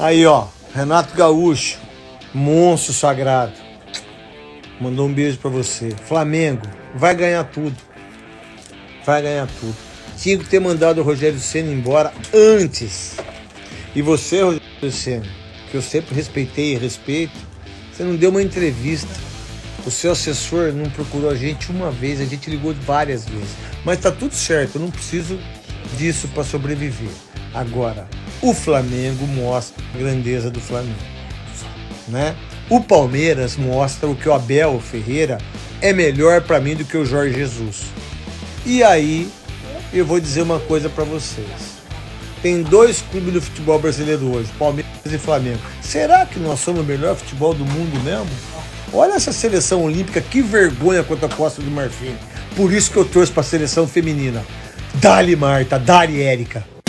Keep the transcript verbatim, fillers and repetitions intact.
Aí, ó, Renato Gaúcho, monstro sagrado. Mandou um beijo pra você. Flamengo, vai ganhar tudo. Vai ganhar tudo. Tinha que ter mandado o Rogério Ceni embora antes. E você, Rogério Ceni, que eu sempre respeitei e respeito, você não deu uma entrevista. O seu assessor não procurou a gente uma vez, a gente ligou várias vezes. Mas tá tudo certo, eu não preciso disso para sobreviver. Agora, o Flamengo mostra a grandeza do Flamengo, né? O Palmeiras mostra o que o Abel Ferreira é melhor para mim do que o Jorge Jesus. E aí, eu vou dizer uma coisa para vocês. Tem dois clubes do futebol brasileiro hoje, Palmeiras e Flamengo. Será que nós somos o melhor futebol do mundo mesmo? Olha essa seleção olímpica, que vergonha contra a Costa do Marfim. Por isso que eu torço para a seleção feminina. Dali, Marta, Dali, Érica.